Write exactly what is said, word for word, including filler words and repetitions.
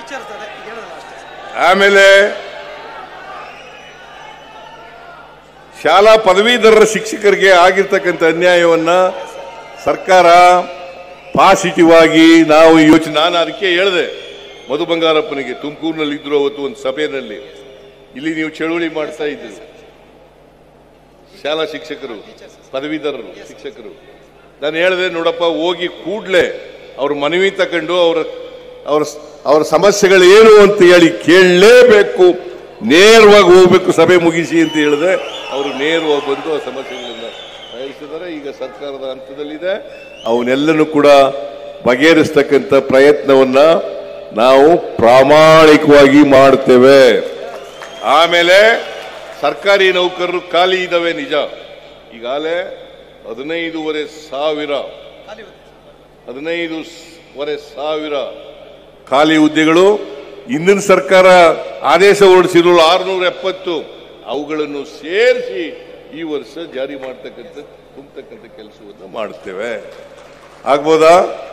ಆಮೇಲೆ ಶಾಲಾ ಪದವೀಧರರ ಶಿಕ್ಷಕರಿಗೆ ಆಗಿರ್ತಕ್ಕಂಥ ಅನ್ಯಾಯವನ್ನ ಸರ್ಕಾರ ಪಾಸಿಟಿವ್ ಆಗಿ ನಾವು ಯೋಚನೆ, ನಾನು ಅದಕ್ಕೆ ಹೇಳಿದೆ ಮಧು ಬಂಗಾರಪ್ಪನಿಗೆ, ತುಮಕೂರಿನಲ್ಲಿ ಇದ್ರು ಅವತ್ತು ಒಂದು ಸಭೆಯಲ್ಲಿ, ಇಲ್ಲಿ ನೀವು ಚಳುವಳಿ ಮಾಡ್ತಾ ಇದ್ರು ಶಾಲಾ ಶಿಕ್ಷಕರು ಪದವೀಧರರು ಶಿಕ್ಷಕರು, ನಾನು ಹೇಳಿದೆ ನೋಡಪ್ಪ ಹೋಗಿ ಕೂಡ್ಲೆ ಅವ್ರ ಮನವಿ ತಕೊಂಡು ಅವರ ಅವರ ಅವರ ಸಮಸ್ಯೆಗಳು ಏನು ಅಂತ ಹೇಳಿ ಕೇಳಲೇಬೇಕು, ನೇರವಾಗಿ ಹೋಗ್ಬೇಕು ಸಭೆ ಮುಗಿಸಿ ಅಂತ ಹೇಳಿದೆ. ಅವರು ನೇರವಾಗಿ ಬಂದು ಆ ಸಮಸ್ಯೆಗಳನ್ನ ಬಯಸಿದ್ದಾರೆ. ಈಗ ಸರ್ಕಾರದ ಹಂತದಲ್ಲಿದೆ, ಅವನ್ನೆಲ್ಲನೂ ಕೂಡ ಬಗೆಹರಿಸ್ತಕ್ಕಂಥ ಪ್ರಯತ್ನವನ್ನ ನಾವು ಪ್ರಾಮಾಣಿಕವಾಗಿ ಮಾಡ್ತೇವೆ. ಆಮೇಲೆ ಸರ್ಕಾರಿ ನೌಕರರು ಖಾಲಿ ಇದ್ದಾವೆ ನಿಜ, ಈಗಾಗಲೇ ಹದಿನೈದೂವರೆ ಸಾವಿರ ಹದಿನೈದೂವರೆ ಸಾವಿರ ಖಾಲಿ ಹುದ್ದೆಗಳು, ಹಿಂದಿನ ಸರ್ಕಾರ ಆದೇಶ ಹೊರಡಿಸಿದ್ರು ಆರುನೂರ ಎಪ್ಪತ್ತು, ಅವುಗಳನ್ನು ಸೇರಿಸಿ ಈ ವರ್ಷ ಜಾರಿ ಮಾಡ್ತಕ್ಕಂಥ ತುಂಬತಕ್ಕಂಥ ಕೆಲಸವನ್ನು ಮಾಡ್ತೇವೆ. ಆಗ್ಬೋದಾ?